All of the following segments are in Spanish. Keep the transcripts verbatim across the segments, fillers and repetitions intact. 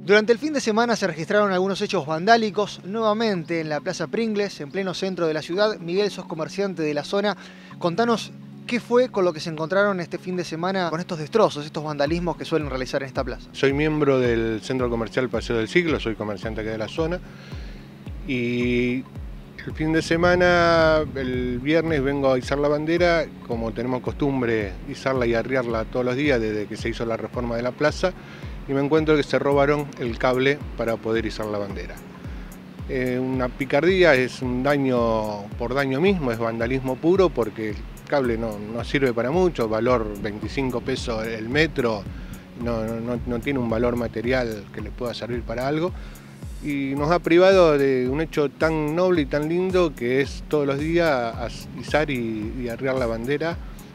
Durante el fin de semana se registraron algunos hechos vandálicos nuevamente en la Plaza Pringles, en pleno centro de la ciudad. Miguel, sos comerciante de la zona. Contanos qué fue con lo que se encontraron este fin de semana con estos destrozos, estos vandalismos que suelen realizar en esta plaza. Soy miembro del Centro Comercial Paseo del Siglo, soy comerciante acá de la zona. Y el fin de semana, el viernes, vengo a izar la bandera, como tenemos costumbre izarla y arriarla todos los días desde que se hizo la reforma de la plaza. Y me encuentro que se robaron el cable para poder izar la bandera. Eh, una picardía, es un daño por daño mismo, es vandalismo puro porque el cable no, no sirve para mucho, valor veinticinco pesos el metro, no, no, no tiene un valor material que le pueda servir para algo. Y nos ha privado de un hecho tan noble y tan lindo que es todos los días izar y, y arriar la bandera.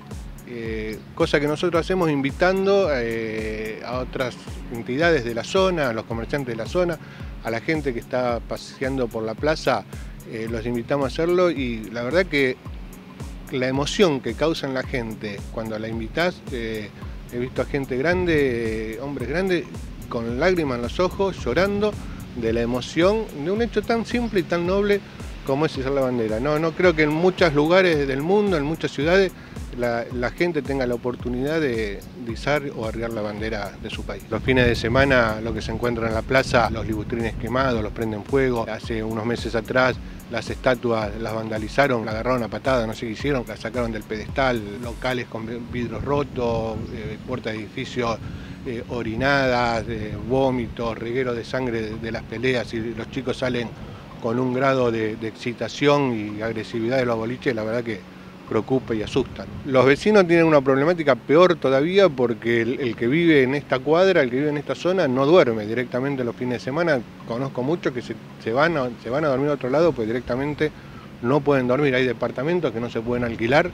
Eh, cosa que nosotros hacemos invitando eh, a otras entidades de la zona, a los comerciantes de la zona, a la gente que está paseando por la plaza, eh, los invitamos a hacerlo y la verdad que la emoción que causa en la gente cuando la invitás, eh, he visto a gente grande, eh, hombres grandes, con lágrimas en los ojos, llorando de la emoción de un hecho tan simple y tan noble como es izar la bandera. No, no creo que en muchos lugares del mundo, en muchas ciudades, La, la gente tenga la oportunidad de, de izar o arriar la bandera de su país. Los fines de semana lo que se encuentra en la plaza, los libustrines quemados, los prenden fuego. Hace unos meses atrás las estatuas las vandalizaron, la agarraron a patada, no sé qué hicieron, las sacaron del pedestal, locales con vidrios rotos, eh, puertas de edificios eh, orinadas, eh, vómitos, regueros de sangre de, de las peleas y los chicos salen con un grado de, de excitación y agresividad de los boliches, la verdad que preocupa y asustan. Los vecinos tienen una problemática peor todavía porque el, el que vive en esta cuadra, el que vive en esta zona, no duerme directamente los fines de semana. Conozco muchos que se, se, van a, se van a dormir a otro lado pues directamente no pueden dormir. Hay departamentos que no se pueden alquilar.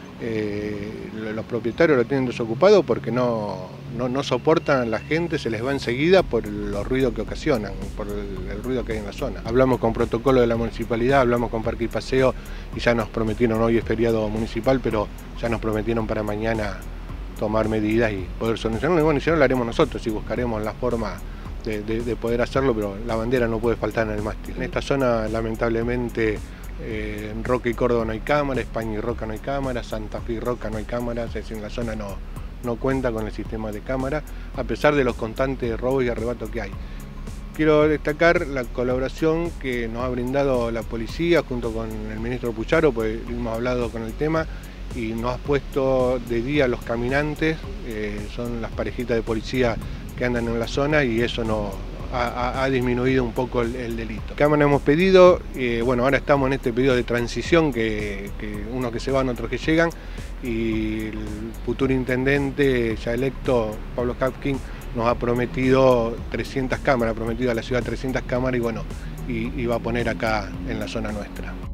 Eh, los propietarios lo tienen desocupado porque no, no, no soportan a la gente, se les va enseguida por los ruidos que ocasionan, por el, el ruido que hay en la zona. Hablamos con protocolo de la municipalidad, hablamos con Parque y Paseo y ya nos prometieron, hoy es feriado municipal, pero ya nos prometieron para mañana tomar medidas y poder solucionarlo. Y bueno, y si no lo haremos nosotros y buscaremos la forma de, de, de poder hacerlo, pero la bandera no puede faltar en el mástil. En esta zona lamentablemente Eh, en Roca y Córdoba no hay cámara, España y Roca no hay cámara, Santa Fe y Roca no hay cámaras, es decir, en la zona no, no cuenta con el sistema de cámara, a pesar de los constantes robos y arrebatos que hay. Quiero destacar la colaboración que nos ha brindado la policía junto con el ministro Pucharo, pues hemos hablado con el tema y nos ha puesto de día los caminantes, eh, son las parejitas de policía que andan en la zona y eso no Ha, ha disminuido un poco el, el delito. Cámara hemos pedido, eh, bueno, ahora estamos en este periodo de transición, que, que unos que se van, otros que llegan, y el futuro intendente ya electo, Pablo Hapkin, nos ha prometido trescientas cámaras, ha prometido a la ciudad trescientas cámaras y bueno, y, y va a poner acá en la zona nuestra.